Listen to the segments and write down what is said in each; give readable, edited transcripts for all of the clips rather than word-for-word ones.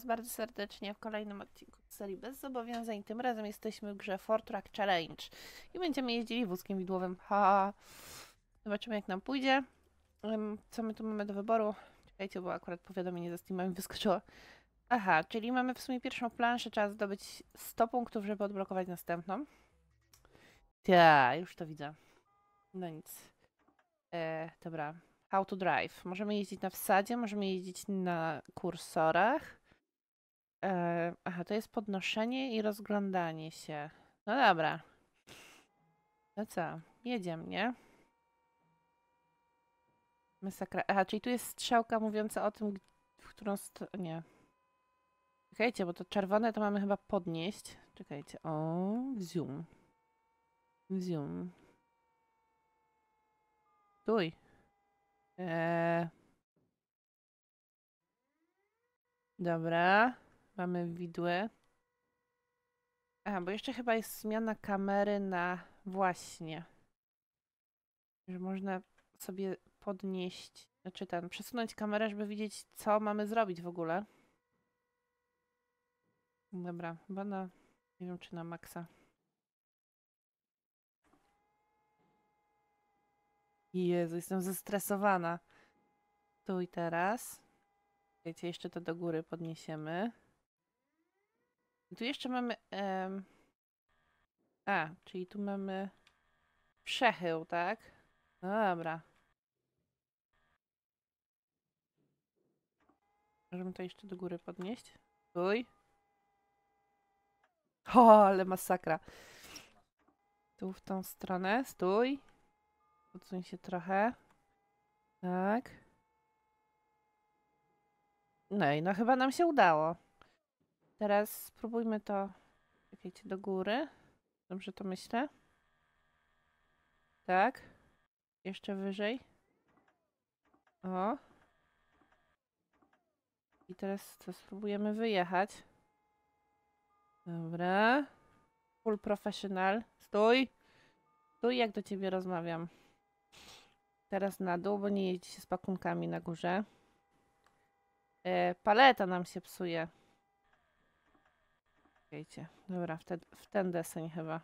bardzo serdecznie w kolejnym odcinku serii Bez Zobowiązań. Tym razem jesteśmy w grze 4Track Challenge i będziemy jeździli wózkiem widłowym. Zobaczymy, jak nam pójdzie. Co my tu mamy do wyboru? Czekajcie, bo akurat powiadomienie ze Steam'a mi wyskoczyło. Aha, czyli mamy w sumie pierwszą planszę, trzeba zdobyć 100 punktów, żeby odblokować następną. Już to widzę. No nic. Dobra. How to drive. Możemy jeździć na wsadzie, możemy jeździć na kursorach. Aha, to jest podnoszenie i rozglądanie się. No dobra. No co? Jedziemy, nie? Masakra. Aha, czyli tu jest strzałka mówiąca o tym, w którą stronę... Nie. Czekajcie, bo to czerwone to mamy chyba podnieść. Czekajcie. O, zoom. Zoom. Stój. Dobra. Mamy widły. Aha, bo jeszcze chyba jest zmiana kamery na... Właśnie. Że można sobie podnieść... Znaczy przesunąć kamerę, żeby widzieć, co mamy zrobić w ogóle. Dobra, chyba na... Nie wiem, czy na maksa. Jezu, jestem zestresowana. Tu i teraz. Wiecie, jeszcze to do góry podniesiemy. I tu jeszcze mamy... czyli tu mamy przechył, tak? No dobra. Możemy to jeszcze do góry podnieść. Stój. O, ale masakra. Tu w tą stronę. Stój. Odsuń się trochę. Tak. No i no chyba nam się udało. Teraz spróbujmy to... Czekajcie, do góry. Dobrze to myślę? Tak. Jeszcze wyżej. O. I teraz co? Spróbujemy wyjechać. Dobra. Full professional. Stój. Stój, jak do ciebie rozmawiam. Teraz na dół, bo nie jeździ się z pakunkami na górze. Paleta nam się psuje. Czekajcie. Dobra, w ten deseń chyba.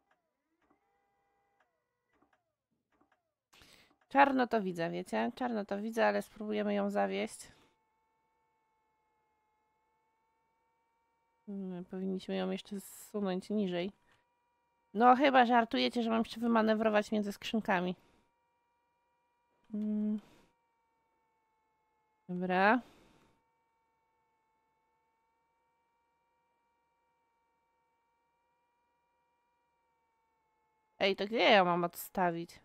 Czarno to widzę, wiecie? Czarno to widzę, ale spróbujemy ją zawieść. Powinniśmy ją jeszcze zsunąć niżej. No chyba żartujecie, że mam jeszcze wymanewrować między skrzynkami. Dobra. Ej, to gdzie ja mam odstawić?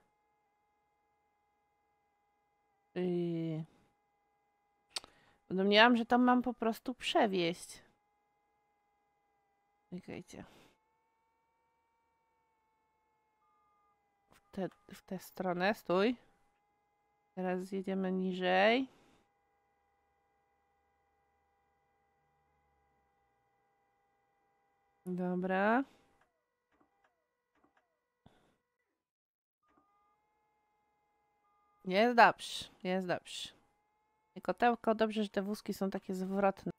Domniemam, że tam mam po prostu przewieźć. Czekajcie. W tę stronę, stój. Teraz zjedziemy niżej. Dobra. Jest dobrze, jest dobrze. Kotełko, dobrze, że te wózki są takie zwrotne.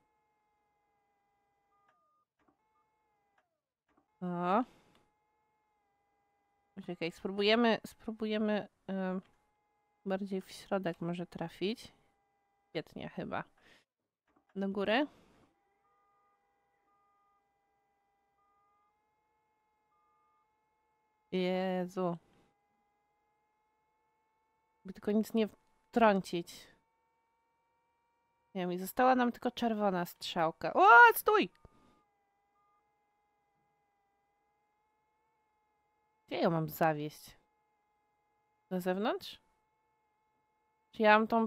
O. Czekaj, spróbujemy bardziej w środek może trafić. Świetnie chyba. Do góry. Jezu. By tylko nic nie wtrącić. Nie wiem, i została nam tylko czerwona strzałka. O, stój! Gdzie ją mam zawieść? Na zewnątrz? Czy ja mam tą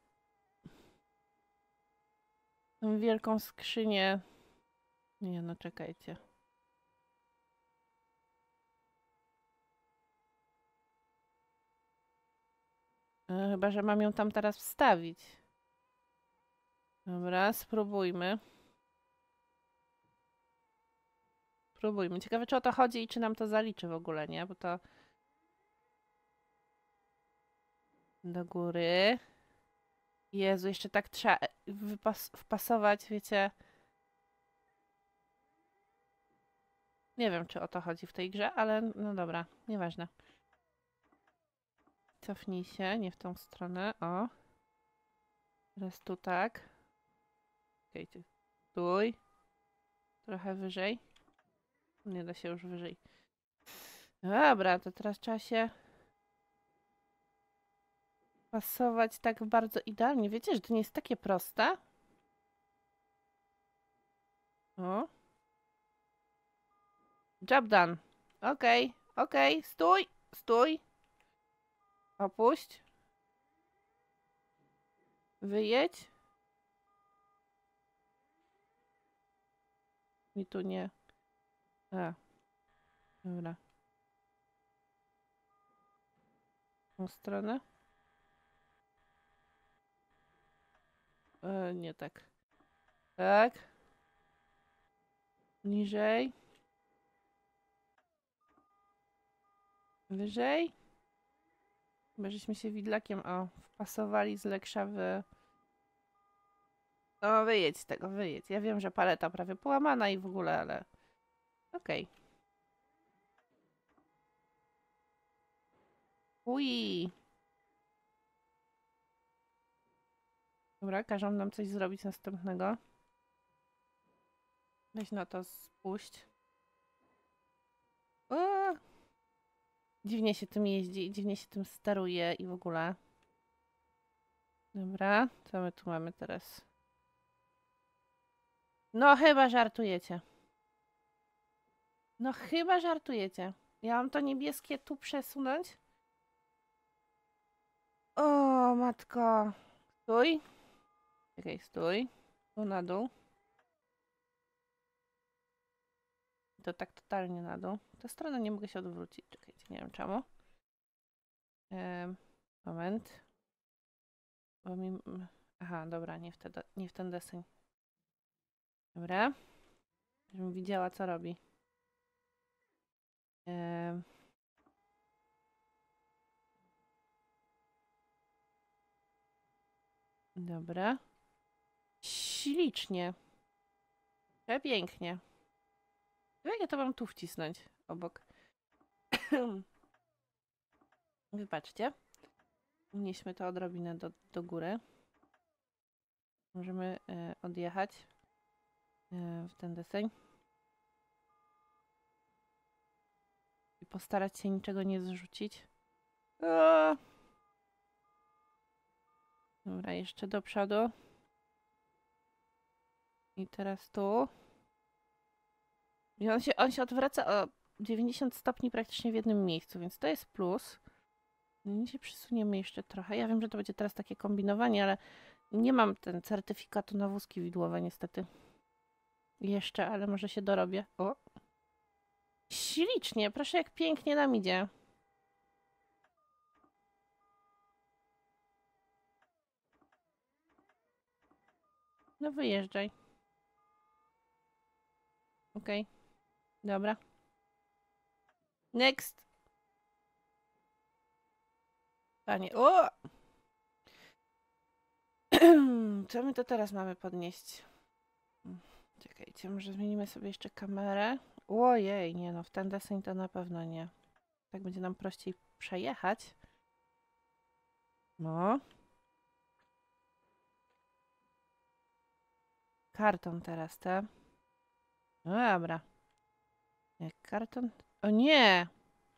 wielką skrzynię? Nie, no czekajcie. Chyba, że mam ją tam teraz wstawić. Dobra, spróbujmy. Spróbujmy. Ciekawe, czy o to chodzi i czy nam to zaliczy w ogóle, nie? Bo to... Do góry. Jezu, jeszcze tak trzeba wpasować, wiecie. Nie wiem, czy o to chodzi w tej grze, ale no dobra, nieważne. Cofnij się, nie w tą stronę, o. Teraz tu tak. Okej, ty stój. Trochę wyżej. Nie da się już wyżej. Dobra, to teraz trzeba się pasować tak bardzo idealnie. Wiecie, że to nie jest takie proste? O. Job done. Okej, okej, stój, stój. Opuść. Wyjedź. I tu nie. A, dobra. W tą stronę. Nie tak. Tak. Niżej. Wyżej. Bo żeśmy się widlakiem, wpasowali z Leksza w... No, wyjedź z tego, wyjedź. Ja wiem, że paleta prawie połamana i w ogóle, ale... Okej. Ui. Dobra, każą nam coś zrobić następnego. Weź na to spuść. O! Dziwnie się tym jeździ, dziwnie się tym steruje i w ogóle. Dobra, co my tu mamy teraz? No chyba żartujecie. No chyba żartujecie. Ja mam to niebieskie tu przesunąć? O, matko. Stój. Czekaj, stój. Tu na dół. To tak totalnie na dół. Tę stronę nie mogę się odwrócić. Czekajcie, nie wiem czemu. Moment. Bo mi... Aha, dobra, nie w ten deseń. Dobra. Żebym widziała, co robi. Dobra. Ślicznie. Przepięknie. Jak ja to mam tu wcisnąć obok? Wybaczcie. Unieśmy to odrobinę do góry. Możemy odjechać w ten deseń. I postarać się niczego nie zrzucić. O! Dobra, jeszcze do przodu. I teraz tu. I on się odwraca o 90 stopni praktycznie w jednym miejscu, więc to jest plus. No się przysuniemy jeszcze trochę. Ja wiem, że to będzie teraz takie kombinowanie, ale nie mam ten certyfikatu na wózki widłowe niestety. Jeszcze, ale może się dorobię. O! Ślicznie, proszę jak pięknie nam idzie. No wyjeżdżaj. Okej. Dobra. Next. Panie. O! Co my to teraz mamy podnieść? Czekajcie, może zmienimy sobie jeszcze kamerę. Ojej, nie no, w ten deseń to na pewno nie. Tak będzie nam prościej przejechać. No. Karton teraz, te. No dobra. Jak karton... O nie!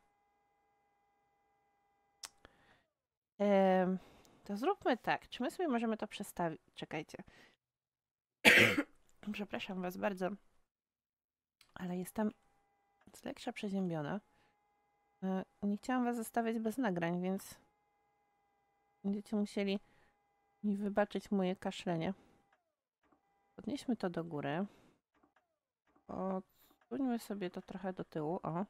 To zróbmy tak. Czy my sobie możemy to przestawić? Czekajcie. Przepraszam was bardzo. Ale jestem z lekka przeziębiona. Nie chciałam was zostawiać bez nagrań, więc będziecie musieli mi wybaczyć moje kaszlenie. Podnieśmy to do góry. Odsuńmy sobie to trochę do tyłu. O.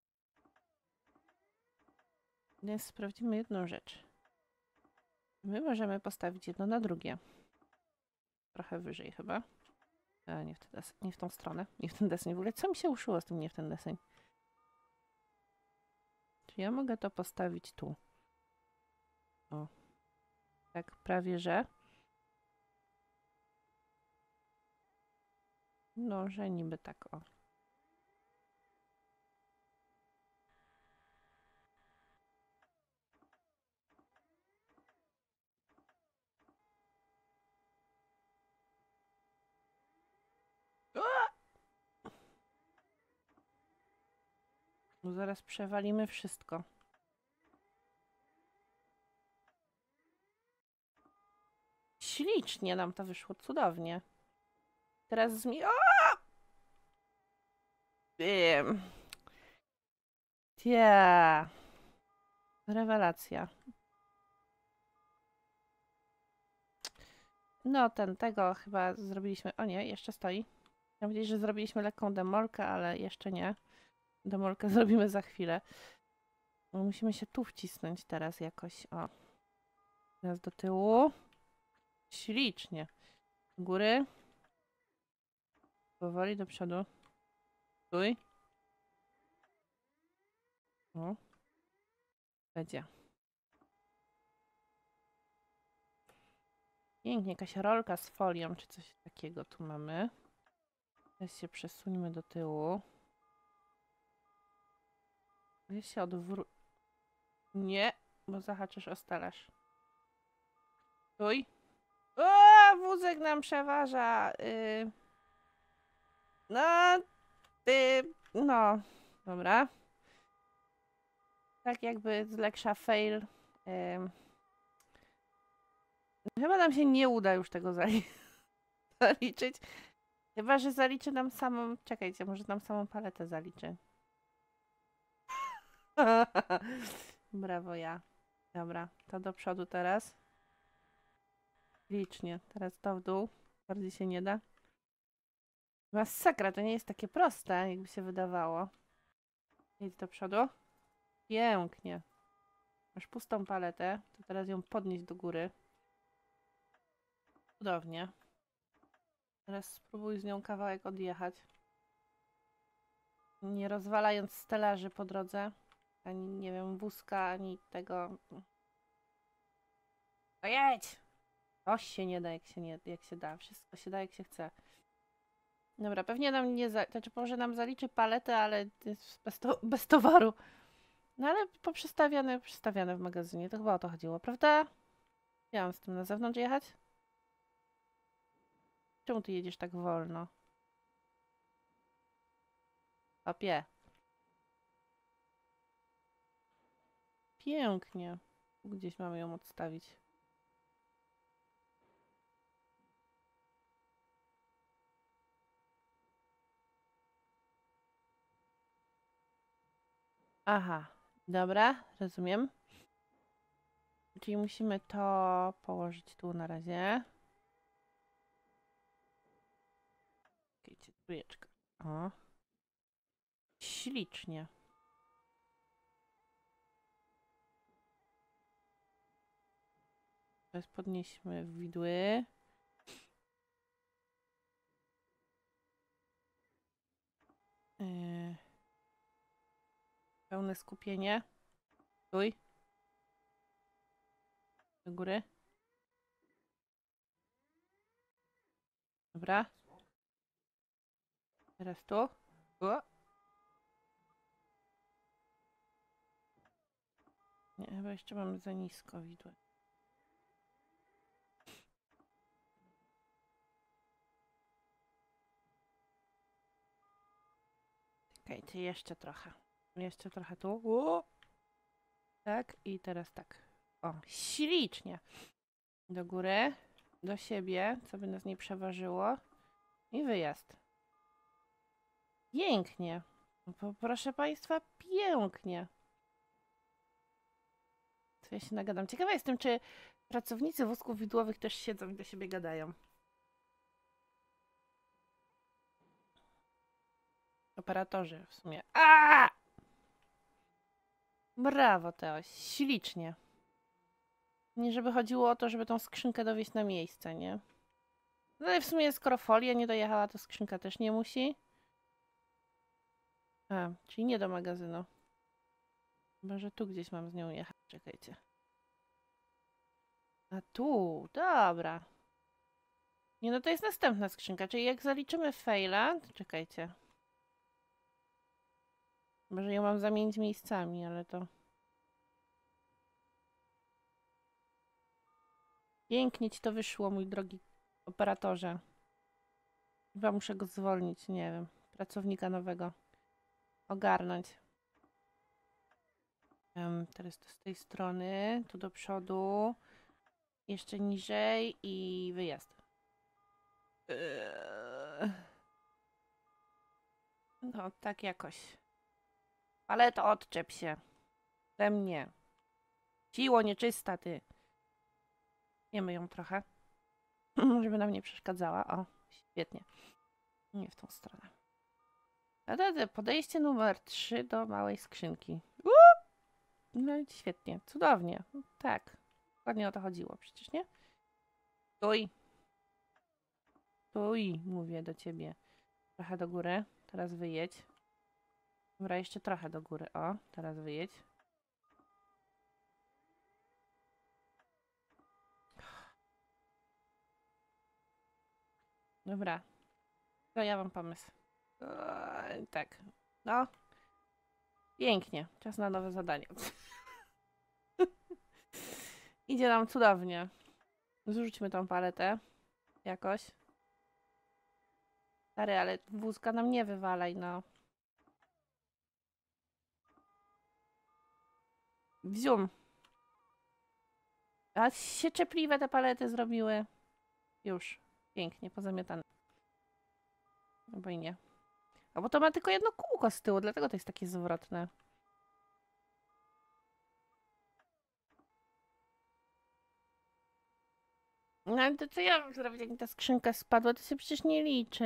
Więc sprawdzimy jedną rzecz. My możemy postawić jedno na drugie. Trochę wyżej chyba. Nie w tą stronę. Nie w ten deseń. W ogóle co mi się uszyło z tym nie w ten deseń? Czy ja mogę to postawić tu? O. Tak prawie, że. No, że niby tak o. No zaraz przewalimy wszystko. Ślicznie nam to wyszło, cudownie. Teraz Wiem. Tia. Rewelacja. No, tego chyba zrobiliśmy. O nie, jeszcze stoi. Chciałam powiedzieć, że zrobiliśmy lekką demolkę, ale jeszcze nie. Demolkę zrobimy za chwilę. No, musimy się tu wcisnąć teraz jakoś. O. Teraz do tyłu. Ślicznie. Do góry. Powoli do przodu. Stój. O. Będzie. Pięknie, jakaś rolka z folią, czy coś takiego tu mamy. Teraz się przesuńmy do tyłu. Ja się Nie, bo zahaczysz o stelaż. Stój. O, wózek nam przeważa. No, no, dobra. Tak jakby z Leksza fail. Chyba nam się nie uda już tego zaliczyć. Chyba, że zaliczy nam samą... Czekajcie, może nam samą paletę zaliczy. Brawo ja. Dobra, to do przodu teraz. Licznie. Teraz to w dół. Bardziej się nie da. Masakra, to nie jest takie proste, jakby się wydawało. Idź do przodu. Pięknie. Masz pustą paletę, to teraz ją podnieść do góry. Cudownie. Teraz spróbuj z nią kawałek odjechać. Nie rozwalając stelaży po drodze. Ani, nie wiem, wózka, ani tego. No jedź! Coś się nie da, jak się da. Wszystko się da, jak się chce. Dobra, pewnie nam nie znaczy, może nam zaliczy paletę, ale jest bez towaru. No ale przestawiane w magazynie. To chyba o to chodziło, prawda? Ja mam z tym na zewnątrz jechać? Czemu ty jedziesz tak wolno? Papie. Pięknie. Gdzieś mamy ją odstawić. Aha, dobra, rozumiem. Czyli musimy to położyć tu na razie. Czekajcie, trójeczka. O. Ślicznie. Teraz podnieśmy widły. Pełne skupienie. Stój. Do góry. Dobra. Teraz tu. O. Nie, chyba jeszcze mam za nisko widły. Czekajcie, jeszcze trochę. Jeszcze trochę tu. O. Tak, i teraz tak. O, ślicznie. Do góry, do siebie, co by nas nie przeważyło. I wyjazd. Pięknie. Proszę Państwa, pięknie. Co ja się nagadam. Ciekawa jestem, czy pracownicy wózków widłowych też siedzą i do siebie gadają. Operatorzy w sumie. A! Brawo, Teo. Ślicznie. Nie żeby chodziło o to, żeby tą skrzynkę dowieść na miejsce, nie? No ale w sumie skoro folia nie dojechała, to skrzynka też nie musi. A, czyli nie do magazynu. Chyba, że tu gdzieś mam z nią jechać. Czekajcie. A tu, dobra. Nie, no to jest następna skrzynka, czyli jak zaliczymy faila, to czekajcie. Może ją mam zamienić miejscami, ale to... Pięknie ci to wyszło, mój drogi operatorze. Chyba muszę go zwolnić, nie wiem. Pracownika nowego. Ogarnąć. Teraz to z tej strony, tu do przodu. Jeszcze niżej i wyjazd. No, tak jakoś. Ale to odczep się. Ze mnie. Siło nieczysta, ty. Jemy ją trochę. Żeby nam nie przeszkadzała. O, świetnie. Nie w tą stronę. Podejście numer 3 do małej skrzynki. No i świetnie. Cudownie. Tak. Dokładnie o to chodziło przecież, nie? Stój. Stój, mówię do ciebie. Trochę do góry. Teraz wyjedź. Dobra, jeszcze trochę do góry. O, teraz wyjedź. Dobra. To ja mam pomysł. Tak. No. Pięknie. Czas na nowe zadanie. Idzie nam cudownie. Zrzućmy tą paletę. Jakoś. Stary, ale wózka nam nie wywalaj, no. Wzium. A się czepliwe te palety zrobiły. Już. Pięknie, pozamiatane. Albo i nie. A bo to ma tylko jedno kółko z tyłu, dlatego to jest takie zwrotne. No ale to co ja mam zrobić, jak mi ta skrzynka spadła? To się przecież nie liczy.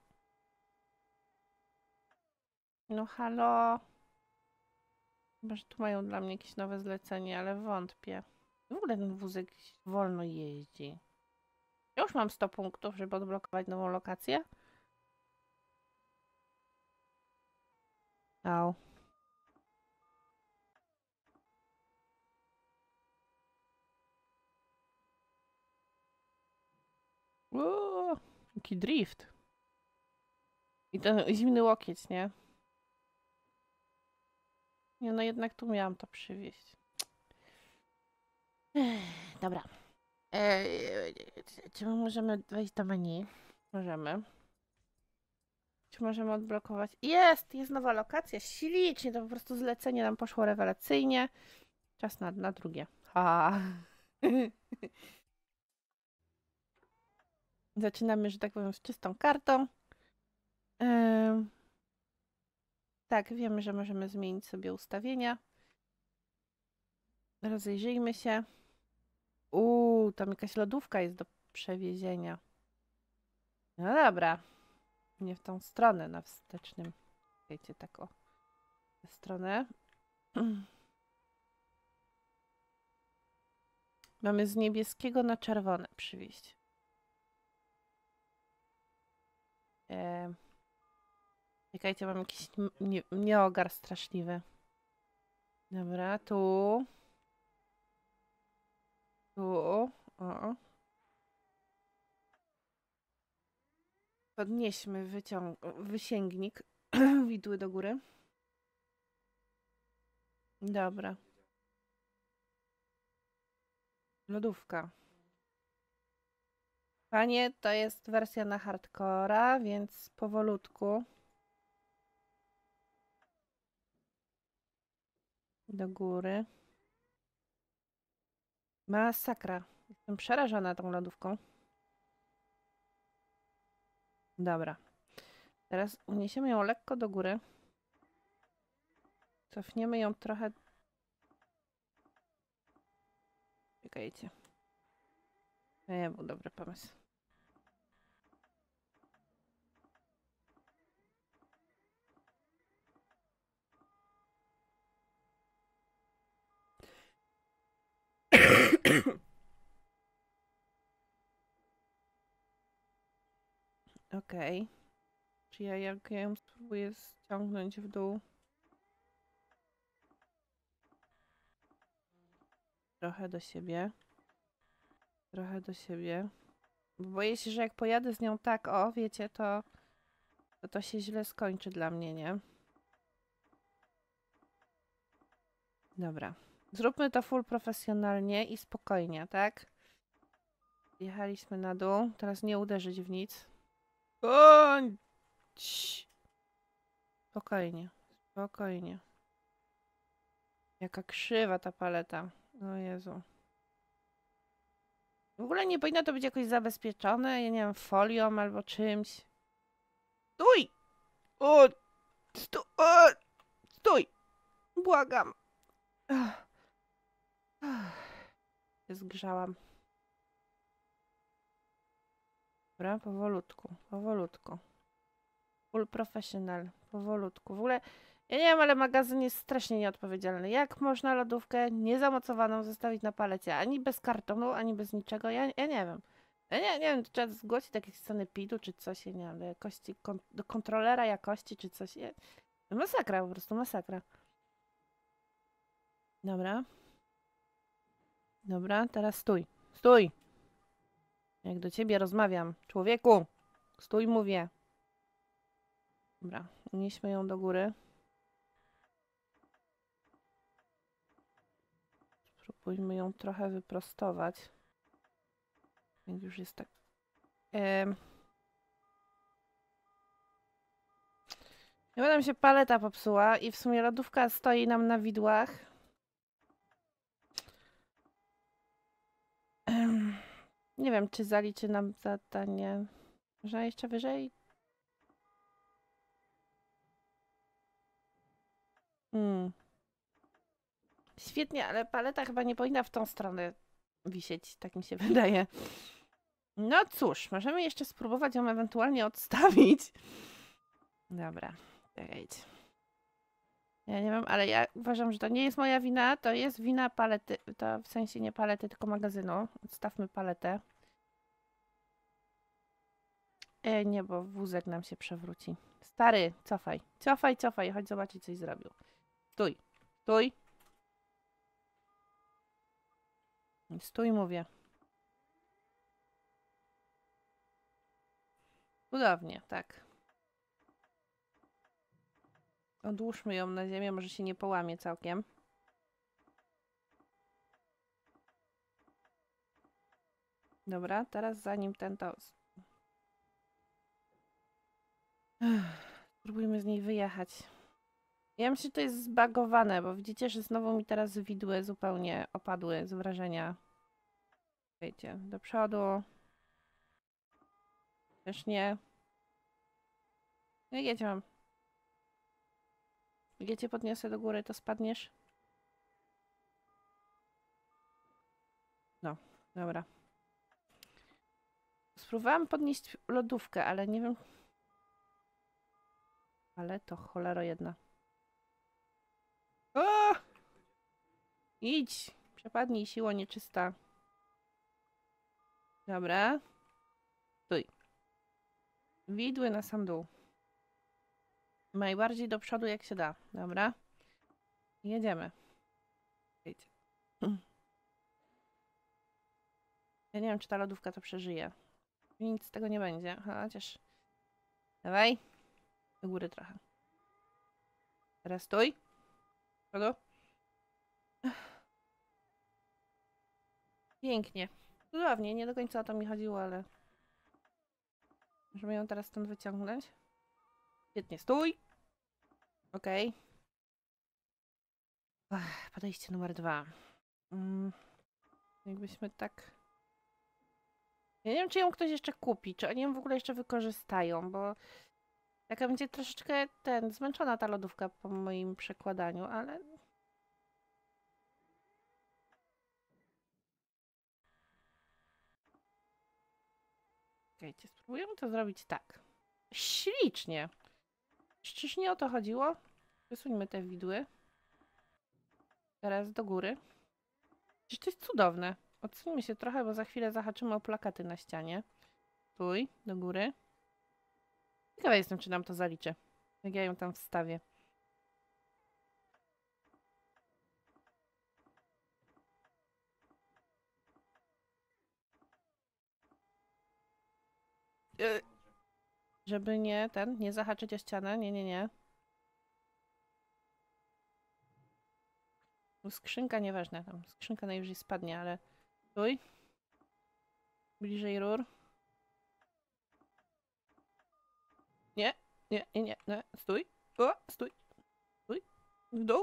No halo. Chyba, że tu mają dla mnie jakieś nowe zlecenie, ale wątpię. W ogóle ten wózek wolno jeździ. Ja już mam 100 punktów, żeby odblokować nową lokację. Au. Uuu, jaki drift. I ten zimny łokieć, nie? Nie, no jednak tu miałam to przywieźć. Dobra. Czy my możemy wejść do menu? Możemy. Czy możemy odblokować? Jest nowa lokacja. Ślicznie, to po prostu zlecenie nam poszło rewelacyjnie. Czas na drugie. Ha. Zaczynamy, że tak powiem, z czystą kartą. Tak, wiemy, że możemy zmienić sobie ustawienia. Rozejrzyjmy się. Tam jakaś lodówka jest do przewiezienia. No dobra. Nie w tą stronę, na wstecznym. Wiecie, tak o. Tę stronę. Mamy z niebieskiego na czerwone przywieźć. Czekajcie, mam jakiś nieogar straszliwy. Dobra, tu. Tu. O. Podnieśmy wysięgnik. Widły do góry. Dobra. Lodówka. Panie, to jest wersja na hardcora, więc powolutku. Do góry. Masakra. Jestem przerażona tą lodówką. Dobra. Teraz uniesiemy ją lekko do góry. Cofniemy ją trochę. Czekajcie. To nie był dobry pomysł. Okej. Czy jak ja ją spróbuję ściągnąć w dół? Trochę do siebie. Trochę do siebie. Bo boję się, że jak pojadę z nią tak, o, wiecie, to się źle skończy dla mnie, nie? Dobra. Zróbmy to full profesjonalnie i spokojnie, tak? Jechaliśmy na dół. Teraz nie uderzyć w nic. Bądź! Spokojnie. Spokojnie. Jaka krzywa ta paleta. O Jezu. W ogóle nie powinno to być jakoś zabezpieczone, ja nie wiem, folią albo czymś. Stój! O! Stój! Błagam. Się zgrzałam. Dobra, powolutku, powolutku. Full professional, powolutku. W ogóle, ja nie wiem, ale magazyn jest strasznie nieodpowiedzialny. Jak można lodówkę niezamocowaną zostawić na palecie? Ani bez kartonu, ani bez niczego. Ja nie wiem. Ja nie wiem, czy trzeba zgłosić jakieś sanepidu, czy coś, ja nie wiem, do jakości, do kontrolera jakości, czy coś. Masakra, po prostu masakra. Dobra. Dobra, teraz stój. Stój! Jak do ciebie rozmawiam. Człowieku! Stój, mówię. Dobra, unieśmy ją do góry. Spróbujmy ją trochę wyprostować. Jak już jest tak... Chyba nam się paleta popsuła i w sumie lodówka stoi nam na widłach. Nie wiem, czy zaliczy nam zadanie. Można jeszcze wyżej? Świetnie, ale paleta chyba nie powinna w tą stronę wisieć, tak mi się wydaje. No cóż, możemy jeszcze spróbować ją ewentualnie odstawić. Dobra, czekajcie. Ja nie wiem, ale ja uważam, że to nie jest moja wina, to jest wina palety, to w sensie nie palety, tylko magazynu. Odstawmy paletę. Nie, bo wózek nam się przewróci. Stary, cofaj. Cofaj, cofaj, chodź zobaczyć, coś zrobił. Stój, stój. Stój, mówię. Cudownie, tak. Odłóżmy ją na ziemię, może się nie połamie całkiem. Dobra, teraz zanim ten to... Spróbujmy z niej wyjechać. Ja myślę, że to jest zbagowane, bo widzicie, że znowu mi teraz widły zupełnie opadły z wrażenia. Wiecie, do przodu. Też nie. No jedź mam. Jak cię podniosę do góry, to spadniesz? No, dobra. Spróbowałam podnieść lodówkę, ale nie wiem... Ale to cholero jedna. O! Idź! Przepadnij, siło nieczysta. Dobra. Stój. Widły na sam dół. Najbardziej do przodu jak się da. Dobra. Jedziemy. Wiecie. Ja nie wiem, czy ta lodówka to przeżyje. Nic z tego nie będzie. Chociaż... Dawaj. Do góry trochę. Teraz stój. Przodu. Pięknie. Cudownie. Nie do końca o to mi chodziło, ale... Możemy ją teraz stąd wyciągnąć. Świetnie. Stój. Okej. Podejście numer 2. Jakbyśmy tak... Ja nie wiem, czy ją ktoś jeszcze kupi, czy oni ją w ogóle jeszcze wykorzystają, bo taka będzie troszeczkę zmęczona ta lodówka po moim przekładaniu, ale... Czekajcie, spróbujemy to zrobić tak. Ślicznie. Czyż nie o to chodziło? Wysuńmy te widły. Teraz do góry. Przecież to jest cudowne. Odsuńmy się trochę, bo za chwilę zahaczymy o plakaty na ścianie. Stój, do góry. Ciekawa jestem, czy nam to zaliczy. Jak ja ją tam wstawię. Żeby nie zahaczyć o ścianę. Nie. Skrzynka nieważne, tam skrzynka najwyżej spadnie, ale stój. Bliżej rur. Nie. Stój. O, stój. W dół.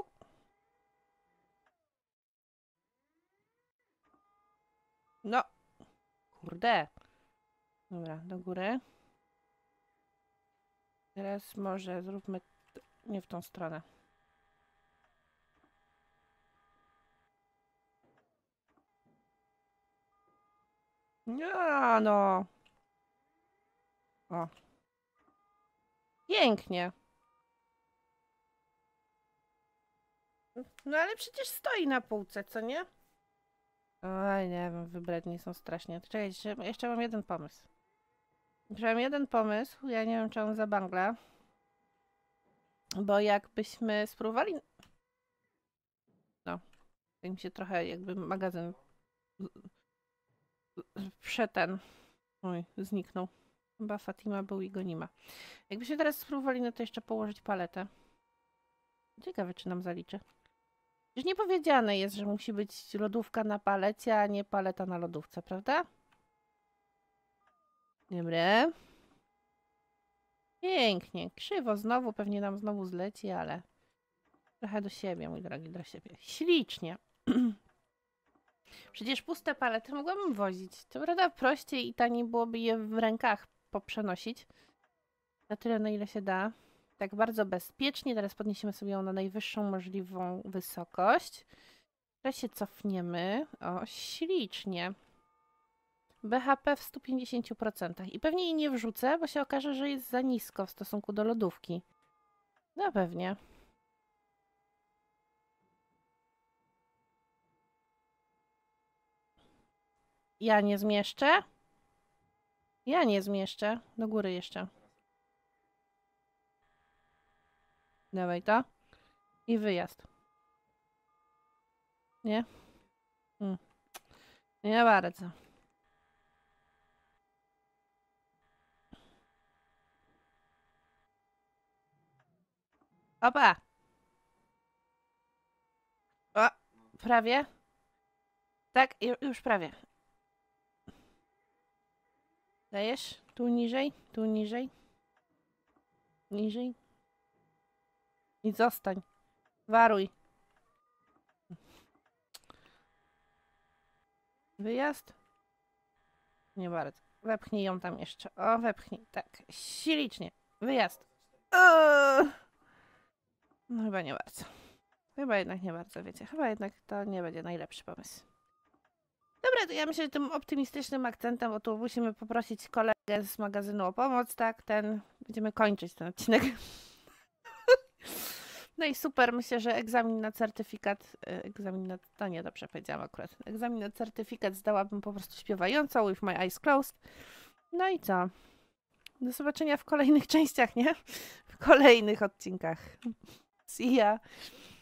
No. Kurde. Dobra, do góry. Teraz może zróbmy nie w tą stronę. No. O. Pięknie. No ale przecież stoi na półce, co nie? Oj, nie wiem, wybredni są strasznie. Czekajcie, jeszcze mam jeden pomysł. Ja nie wiem, czy on zabangla. Bo jakbyśmy spróbowali... No, tak mi się trochę jakby magazyn Oj, zniknął. Chyba Fatima był i go nie ma. Jakbyśmy teraz spróbowali na to jeszcze położyć paletę. Ciekawe, czy nam zaliczy. Już nie powiedziane jest, że musi być lodówka na palecie, a nie paleta na lodówce, prawda? Dobre. Pięknie. Krzywo znowu, pewnie nam znowu zleci, ale trochę do siebie, mój drogi, do siebie. Ślicznie. Przecież puste palety mogłabym wozić. To prawda, prościej i taniej byłoby je w rękach poprzenosić. Na tyle, na ile się da. Tak bardzo bezpiecznie. Teraz podniesiemy sobie ją na najwyższą możliwą wysokość. Teraz się cofniemy. O, ślicznie. BHP w 150%. I pewnie jej nie wrzucę, bo się okaże, że jest za nisko w stosunku do lodówki. No pewnie. Ja nie zmieszczę? Ja nie zmieszczę. Do góry jeszcze. Dawaj to. I wyjazd. Nie? Nie bardzo. Opa! O, prawie. Tak, już prawie. Dajesz? Tu niżej, tu niżej. Niżej. I zostań. Waruj. Wyjazd? Nie bardzo. Wepchnij ją tam jeszcze. O, wepchnij. Tak, ślicznie. Wyjazd. No chyba nie bardzo. Chyba jednak nie bardzo, wiecie. Chyba jednak to nie będzie najlepszy pomysł. Dobra, to ja myślę, że tym optymistycznym akcentem, bo tu musimy poprosić kolegę z magazynu o pomoc, tak? Będziemy kończyć ten odcinek. No i super, myślę, że egzamin na certyfikat, to nie, dobrze powiedziałam akurat. Egzamin na certyfikat zdałabym po prostu śpiewająco, with my eyes closed. No i co? Do zobaczenia w kolejnych częściach, nie? W kolejnych odcinkach. See ya!